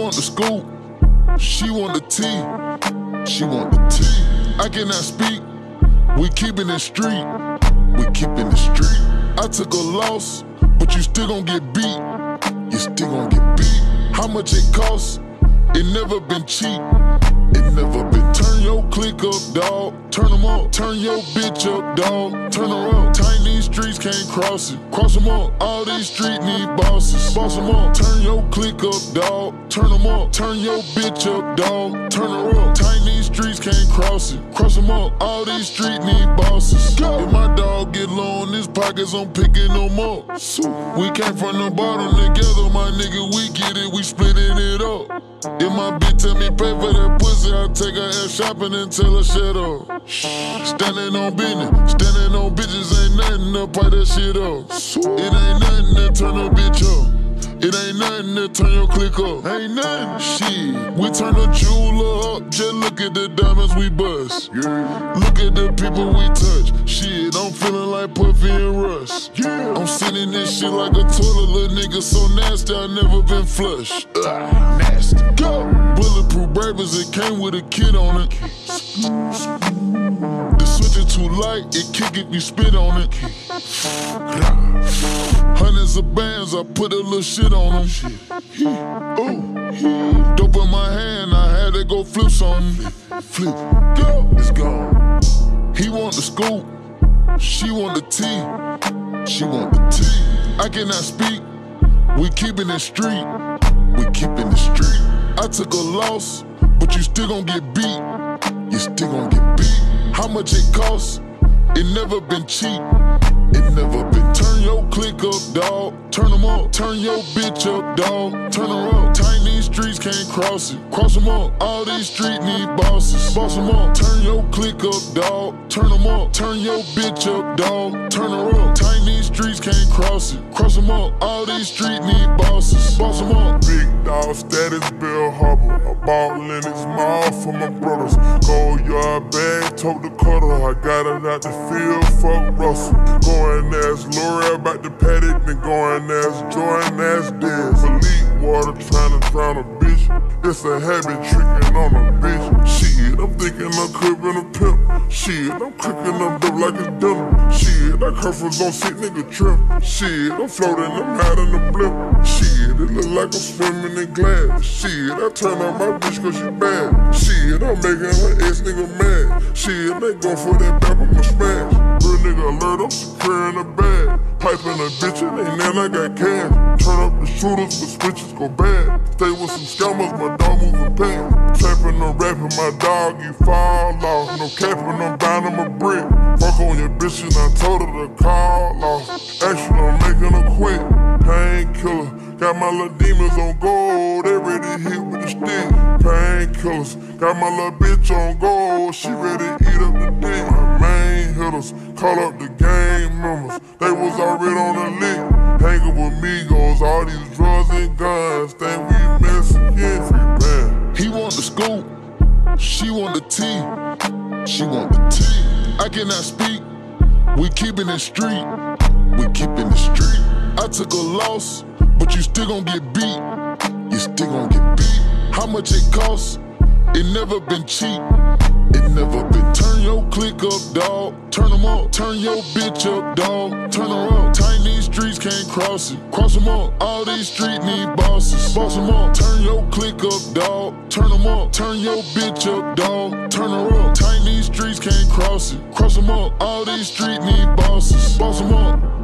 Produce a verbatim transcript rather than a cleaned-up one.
want the scoop, she want the tea, she want the tea. I cannot speak, we keepin' it street, we keepin' it street. I took a loss, but you still gon' get beat, you still gon' get beat. How much it costs? It never been cheap, it never been. Turn your click up, dawg, turn them up. Turn your bitch up, dawg, turn her up. Tiny streets can't cross it, cross them up. All these streets need bosses, boss them up. Turn your click up, dawg, turn them up. Turn your bitch up, dawg, turn her up. Tiny streets can't cross it, cross them up. All these streets need bosses. Go. If my dog get low in his pockets, I'm picking them up. We came from the bottom together, my nigga, we get it, we splitting it up. If my bitch tell me pay for that pussy, I take her ass shopping and tell her shut up. Standing on business, standing on bitches ain't nothing to pipe that shit up. It ain't nothing to turn a bitch up. It ain't nothing to turn your click up. Ain't nothing. Shit, we turn the jeweler up. Just look at the diamonds we bust. Yeah. Look at the people we touch. Shit, I'm feeling like Puffy and Russ. Yeah. I'm sitting this shit like a toilet, little nigga so nasty I never been flushed. Ugh, nasty. Go. Bulletproof bravers, it came with a kid on it. The switch is too light, it kick if you spit on it. Hundreds of bands, I put a little shit on them. Ooh, dope in my hand, I had to go flips on him. Flip, go, it's gone. He want the scoop, she want the tea, she want the tea. I cannot speak, we keepin' it street, we keepin' it street. I took a loss, but you still gon' get beat, you still gon' get beat. How much it costs? It never been cheap, it never been. Turn your click up, dawg, turn them up. Turn your bitch up, dawg, turn her up. Tiny streets can't cross it, cross them up. All these streets need bosses, boss them up. Turn your click up, dawg, turn them up. Turn your bitch up, dawg, turn her up. Tiny streets can't cross it, cross them up. All these streets need bosses, boss them up. Big dog status, Bill Harbor. I ball in his mouth for my brothers. Gold yard bag, tote the cutter. I got it out the field, fuck Russell. Going as L'Oreal about the paddock, then going as Jordan as Dez. Elite water trying to drown a bitch. It's a habit tricking on a bitch. Shit, I'm thinking I'm cribbing a pimp. Shit, I'm cooking them dope like it's dinner. Shit, that curfew's on sick nigga trim. Shit, I'm floating, I'm out in the blimp. Shit, it look like I'm swimming in glass. Shit, I turn on my bitch cause she bad. Shit, I'm making her ex nigga mad. Shit, they go for that back on my smash. Real nigga alert, I'm securing the bag. Piping a bitch, it ain't then I got cash. Turn up the shooters, but switches go bad. Stay with some scammers, my dog moving past. Trapping and rapping, my dog, you fall off. No capping, I'm bound him a brick. Fuck on your bitch and I told her to call off. Action, I'm making her quit. Painkiller, got my little demons on gold. They ready to hit with the stick. Painkillers, got my little bitch on gold. She ready to eat up the dick. My main hitters, call up the gang members. They was already on the lick. Hanging with Migos, all these drugs and guns. Think we Mexican, free band. He want the scoop, she want the tea, she want the tea. I cannot speak, we keepin' it street, we keepin' it street. I took a loss, but you still gon' get beat, you still gon' get beat. How much it costs? It never been cheap, it never been. Turn your click up, dawg, turn them up. Turn your bitch up, dawg, turn her up. Tiny streets can't cross it, cross them up. All these streets need bosses, boss them up. Turn your click up, dawg, turn them up. Turn your bitch up, dawg, turn her up. Tiny streets can't cross it, cross them up. All these streets need bosses, boss them up.